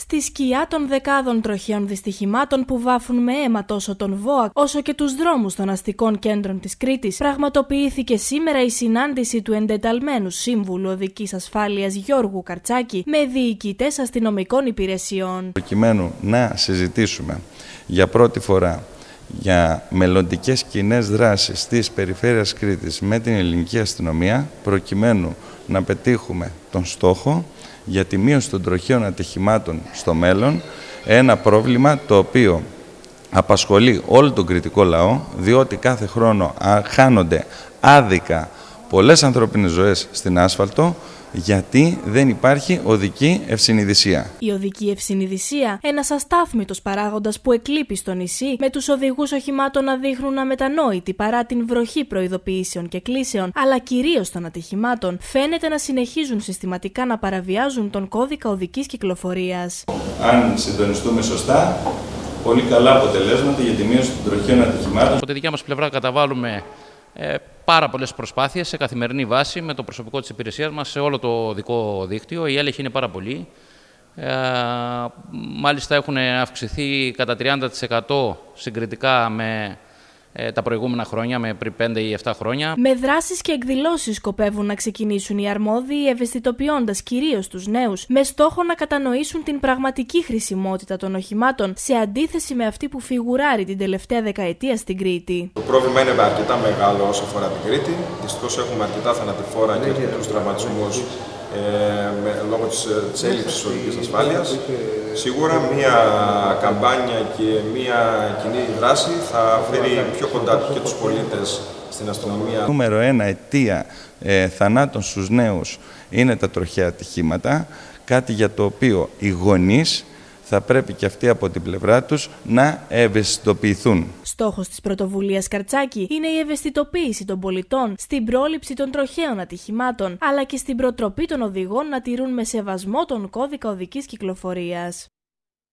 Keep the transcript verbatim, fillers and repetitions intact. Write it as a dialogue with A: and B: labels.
A: Στη σκιά των δεκάδων τροχαίων δυστυχημάτων που βάφουν με αίμα τόσο τον ΒΟΑΚ όσο και τους δρόμους των αστικών κέντρων της Κρήτης, πραγματοποιήθηκε σήμερα η συνάντηση του εντεταλμένου Σύμβουλου Οδικής Ασφάλειας Γιώργου Καρτσάκη με διοικητές αστυνομικών υπηρεσιών.
B: Προκειμένου να συζητήσουμε για πρώτη φορά για μελλοντικές κοινές δράσεις της περιφέρειας Κρήτης με την ελληνική αστυνομία, προκειμένου να πετύχουμε τον στόχο για τη μείωση των τροχαίων ατυχημάτων στο μέλλον, ένα πρόβλημα το οποίο απασχολεί όλο τον κρητικό λαό, διότι κάθε χρόνο χάνονται άδικα πολλές ανθρώπινες ζωές στην άσφαλτο, γιατί δεν υπάρχει οδική ευσυνειδησία.
A: Η οδική ευσυνειδησία, ένας αστάθμητος παράγοντας που εκλείπει στο νησί, με τους οδηγούς οχημάτων να δείχνουν αμετανόητοι παρά την βροχή προειδοποιήσεων και κλήσεων, αλλά κυρίως των ατυχημάτων, φαίνεται να συνεχίζουν συστηματικά να παραβιάζουν τον κώδικα οδικής κυκλοφορίας.
B: Αν συντονιστούμε σωστά, πολύ καλά αποτελέσματα για τη μείωση των τροχαίων ατυχημάτων.
C: Από τη δικιά μας πλευρά καταβάλουμε ε, πάρα πολλές προσπάθειες σε καθημερινή βάση με το προσωπικό της υπηρεσίας μας σε όλο το οδικό δίκτυο. Οι έλεγχοι είναι πάρα πολλοί. Ε, μάλιστα έχουν αυξηθεί κατά τριάντα τοις εκατό συγκριτικά με ε, τα προηγούμενα χρόνια, με πριν πέντε ή επτά χρόνια.
A: Με δράσεις και εκδηλώσεις σκοπεύουν να ξεκινήσουν οι αρμόδιοι, ευαισθητοποιώντας κυρίως τους νέους, με στόχο να κατανοήσουν την πραγματική χρησιμότητα των οχημάτων, σε αντίθεση με αυτή που φιγουράρει την τελευταία δεκαετία στην Κρήτη.
D: Το πρόβλημα είναι αρκετά μεγάλο όσο αφορά την Κρήτη. Δυστυχώς έχουμε αρκετά θανατηφόρα και αρκετούς τραυματισμούς ε, με, λόγω της, της έλλειψης οδικής ασφάλειας. Σίγουρα μία καμπάνια και μία κοινή δράση θα φέρει πιο κοντά και τους πολίτες στην αστυνομία.
B: Νούμερο ένα αιτία ε, θανάτων στους νέους είναι τα τροχαία ατυχήματα, κάτι για το οποίο οι γονείς θα πρέπει και αυτοί από την πλευρά τους να ευαισθητοποιηθούν.
A: Στόχος της πρωτοβουλίας Καρτσάκη είναι η ευαισθητοποίηση των πολιτών στην πρόληψη των τροχαίων ατυχημάτων, αλλά και στην προτροπή των οδηγών να τηρούν με σεβασμό τον κώδικα οδικής κυκλοφορίας.